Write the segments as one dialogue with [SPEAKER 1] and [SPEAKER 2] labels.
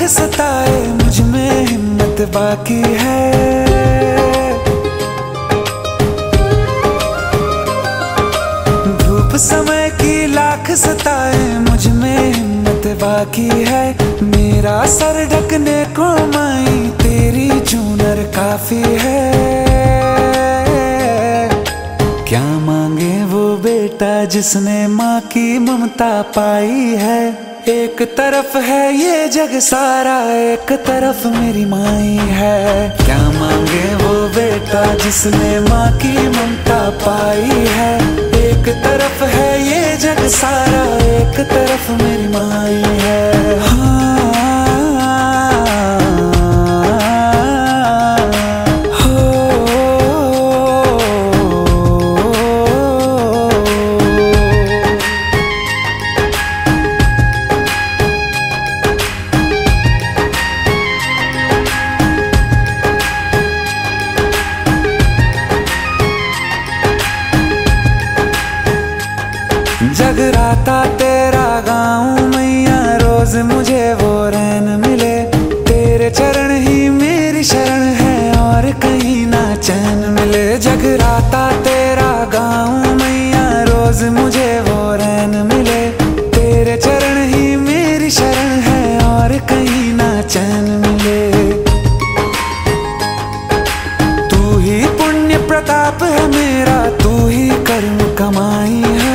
[SPEAKER 1] सताए मुझ में हिम्मत बाकी है। धूप समय की लाख सताए मुझ में हिम्मत बाकी है। मेरा सर ढकने को माई तेरी चूनर काफी है। क्या मांगे वो बेटा जिसने माँ की ममता पाई है। एक तरफ है ये जग सारा, एक तरफ मेरी माई है। क्या मांगे वो बेटा जिसने माँ की ममता पाई है। एक तरफ है ये जग सारा, एक तरफ मेरी माई है। हाँ। जगराता तेरा गाऊं मैया, रोज मुझे वो रैन मिले। तेरे चरण ही मेरी शरण है और कहीं ना चैन मिले। जगराता तेरा गाऊं मैया, रोज मुझे वो रैन मिले। तेरे चरण ही मेरी शरण है और कहीं ना चैन मिले। तू ही पुण्य प्रताप है मेरा, तू ही कर्म कमाई है।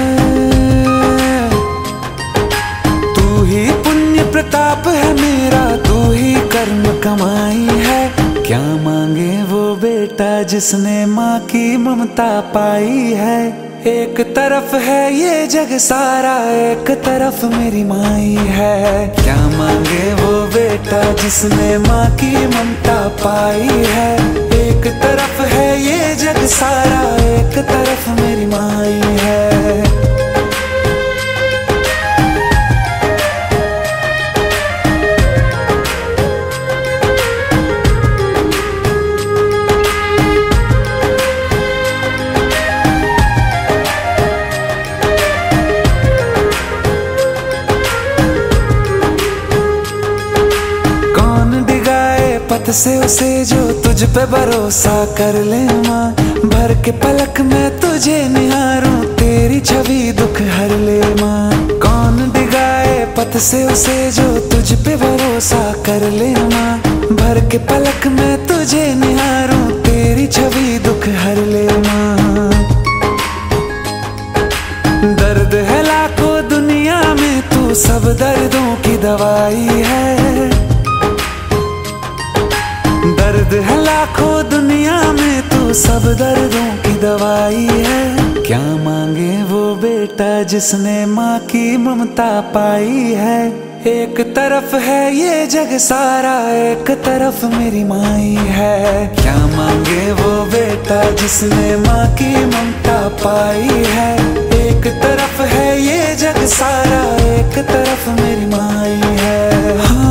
[SPEAKER 1] प्रताप है मेरा, तू ही कर्म कमाई है। क्या मांगे वो बेटा जिसने माँ की ममता पाई है। एक तरफ है ये जग सारा, एक तरफ मेरी माई है। क्या मांगे वो बेटा जिसने माँ की ममता पाई है। एक तरफ है ये जग सारा, एक तरफ मेरी माई है। पथ से उसे जो तुझ पे भरोसा कर ले माँ। भर के पलक में तुझे निहारूं, तेरी छवि दुख हर ले माँ। कौन डिगाए पथ से उसे जो तुझ पे भरोसा कर ले माँ। भर के पलक में तुझे निहारूं, तेरी छवि दुख हर ले माँ। दर्द है लाखों दुनिया में, तू सब दर्दों की दवाई है। दर्द है लाखों दुनिया में, तू सब दर्दों की दवाई है। क्या मांगे वो बेटा जिसने माँ की ममता पाई है। एक तरफ है ये जग सारा, एक तरफ मेरी माई है। क्या मांगे वो बेटा जिसने माँ की ममता पाई है। एक तरफ है ये जग सारा, एक तरफ मेरी माई है। हाँ।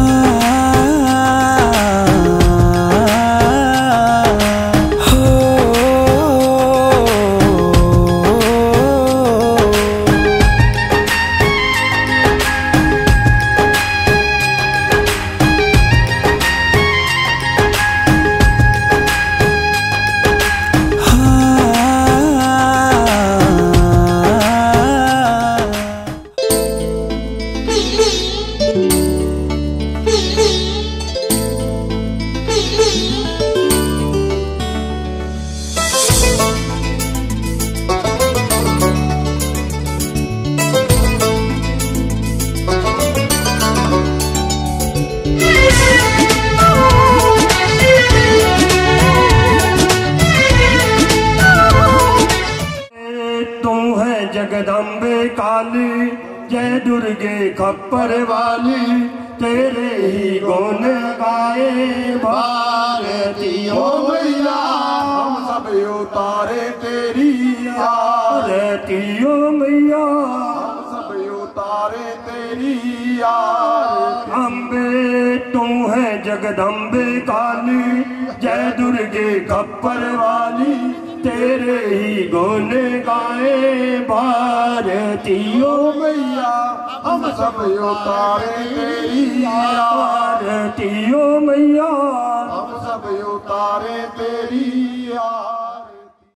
[SPEAKER 2] जगदम्बे काली, जय दुर्गे खप्पर वाली। तेरे ही गुण गाए भारतीयों मैया, हम सब उतारे तेरी आरतियों मैया। हम सब उतारे तेरी आरती। अम्बे तू है जगदम्बे काली, जय दुर्गे खप्पर वाली। तेरे ही गुण गाए भारतीयों मैया, हम सब उतारे तेरी आरती।
[SPEAKER 3] आरती ओ मैया
[SPEAKER 2] हम सब उतारे तेरी